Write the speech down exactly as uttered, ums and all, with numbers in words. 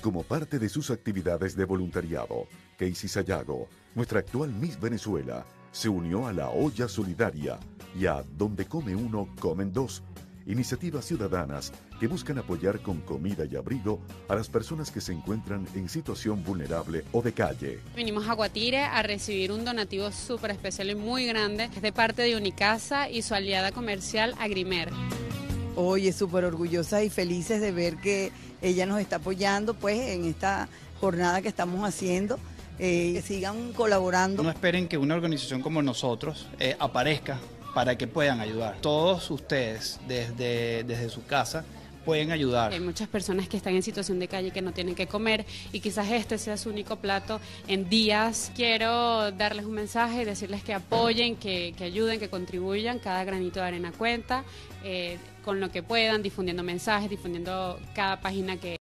Como parte de sus actividades de voluntariado, Casey Sayago, nuestra actual Miss Venezuela, se unió a la Olla Solidaria y a Donde come uno, comen dos, iniciativas ciudadanas que buscan apoyar con comida y abrigo a las personas que se encuentran en situación vulnerable o de calle. Vinimos a Guatire a recibir un donativo súper especial y muy grande, es de parte de Unicasa y su aliada comercial Agrimer. Oye, súper orgullosas y felices de ver que ella nos está apoyando pues en esta jornada que estamos haciendo, eh, que sigan colaborando. No esperen que una organización como nosotros eh, aparezca para que puedan ayudar. Todos ustedes desde, desde su casa pueden ayudar. Hay muchas personas que están en situación de calle que no tienen que comer y quizás este sea su único plato en días. Quiero darles un mensaje y decirles que apoyen, que, que ayuden, que contribuyan. Cada granito de arena cuenta, eh, con lo que puedan, difundiendo mensajes, difundiendo cada página que